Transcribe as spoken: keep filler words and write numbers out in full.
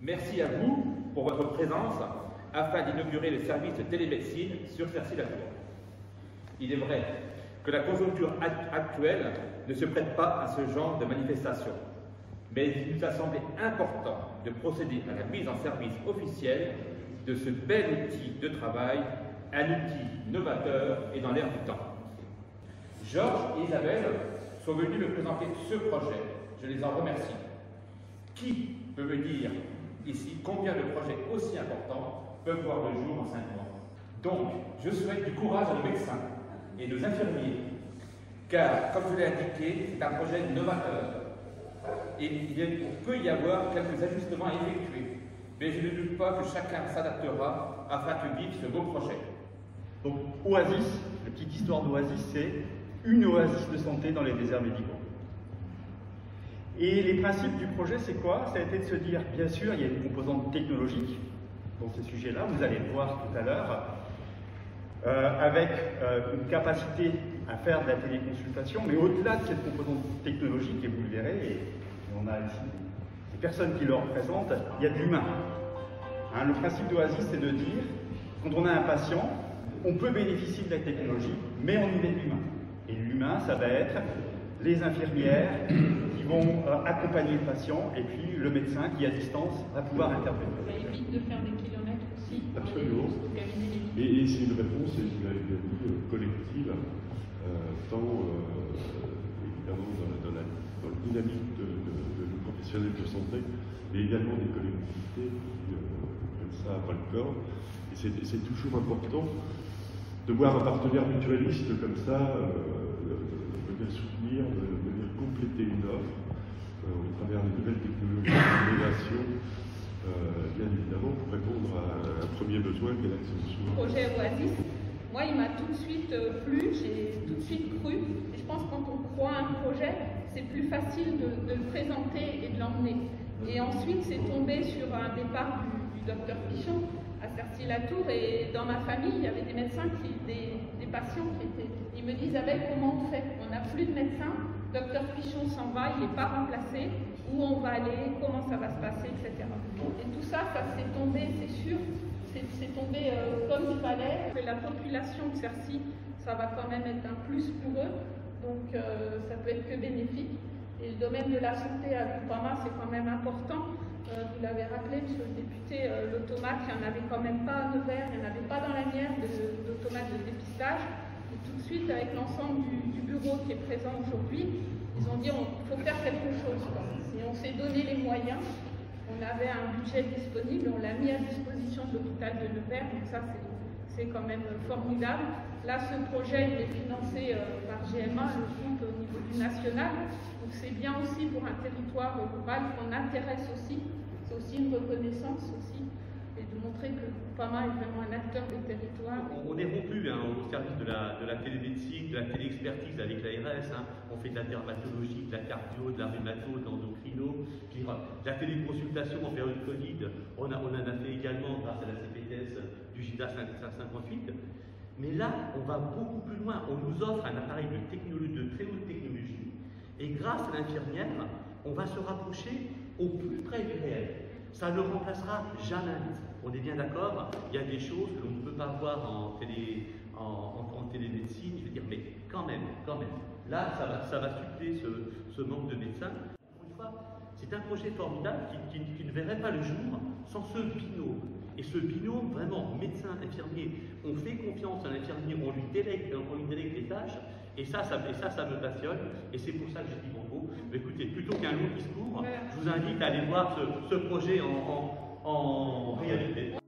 Merci à vous pour votre présence afin d'inaugurer le service de télémédecine sur Cercy-la-Tour. Il est vrai que la conjoncture actuelle ne se prête pas à ce genre de manifestation, mais il nous a semblé important de procéder à la mise en service officielle de ce bel outil de travail, un outil novateur et dans l'air du temps. Georges et Isabelle sont venus me présenter ce projet. Je les en remercie. Qui peut me dire ici combien de projets aussi importants peuvent voir le jour en cinq mois? Donc, je souhaite du courage à nos médecins et nos infirmiers, car, comme je l'ai indiqué, c'est un projet novateur. Et il peut y avoir quelques ajustements à effectuer, mais je ne doute pas que chacun s'adaptera afin que vive ce beau projet. Donc, Oasis, la petite histoire d'Oasis, c'est une oasis de santé dans les déserts médicaux. Et les principes du projet, c'est quoi? Ça a été de se dire, bien sûr, il y a une composante technologique dans ces sujets-là, vous allez le voir tout à l'heure, euh, avec euh, une capacité à faire de la téléconsultation, mais au-delà de cette composante technologique, et vous le verrez, et on a ici des personnes qui le représentent, il y a de l'humain. Hein, le principe d'Oasis, c'est de dire, quand on a un patient, on peut bénéficier de la technologie, mais on y met de l'humain. Et l'humain, ça va être les infirmières qui vont euh, accompagner le patient, et puis le médecin qui, à distance, va pouvoir intervenir. Ça évite de faire des kilomètres aussi. Absolument. Et, et c'est une réponse, et vous l'avez bien dit, euh, collective, euh, tant euh, évidemment dans, la, dans, la, dans la dynamique de, de, de nos professionnels de santé, mais également des collectivités qui, euh, comme ça, à bras le corps. Et c'est toujours important de voir un partenaire mutualiste comme ça, euh, venir soutenir, de venir compléter une offre euh, au travers des nouvelles technologies, d'innovation, euh, bien évidemment, pour répondre à un premier besoin qui est l'accès aux soins. Le projet Oasis, moi, il m'a tout de suite plu, j'ai tout de suite cru. Et je pense que quand on croit à un projet, c'est plus facile de, de le présenter et de l'emmener. Et ensuite, c'est tombé sur un départ du, du docteur Pichon à Cercy-la-Tour, et dans ma famille, il y avait des médecins, qui, des, des patients qui étaient... Ils me disent, Isabelle, comment on fait? On n'a plus de médecin, docteur Pichon s'en va, il n'est pas remplacé, où on va aller, comment ça va se passer, et cetera. Et tout ça, ça s'est tombé, c'est sûr, c'est tombé euh, comme il fallait. La population de Cercy, ça va quand même être un plus pour eux, donc euh, ça peut être que bénéfique. Et le domaine de la santé à Groupama, c'est quand même important. Euh, vous l'avez rappelé, monsieur le député, euh, l'automate, il n'y en avait quand même pas à Nevers, il n'y en avait pas dans la mienne d'automate de, de dépistage. Et tout de suite, avec l'ensemble du, du bureau qui est présent aujourd'hui, ils ont dit qu'il faut faire quelque chose. Quoi. Et on s'est donné les moyens. On avait un budget disponible, on l'a mis à disposition de l'hôpital de Nevers, donc ça c'est quand même formidable. Là, ce projet il est financé euh, par G M A, le groupe au niveau du national, donc c'est bien aussi pour un territoire rural qu'on intéresse aussi, c'est aussi une reconnaissance aussi, et de montrer que Groupama est vraiment un acteur des territoires. On est rompu hein, au service de la, de la télémédecine, de la téléexpertise avec l'A R S, hein. On fait de la dermatologie, de la cardio, de la rhumato, de l'endocrino, la téléconsultation en période Covid, on, a, on en a fait également grâce à la C P T S du G I D A cinq cent cinquante-huit. Mais là, on va beaucoup plus loin. On nous offre un appareil de, technologie, de très haute technologie. Et grâce à l'infirmière, on va se rapprocher au plus près du réel. Ça ne remplacera jamais. On est bien d'accord, il y a des choses que l'on ne peut pas voir en, télé, en, en, en télémédecine. Je veux dire, mais quand même, quand même. Là, ça va, ça va suppléer ce, ce manque de médecins. Encore une fois, c'est un projet formidable qui, qui, qui ne verrait pas le jour sans ce binôme. Et ce binôme, vraiment, médecin-infirmier, on fait confiance à l'infirmier, on lui délègue, on lui délègue des tâches, et ça, ça, et ça, ça me passionne, et c'est pour ça que je dis bon, mais écoutez, plutôt qu'un long discours, je vous invite à aller voir ce, ce projet en, en, en réalité.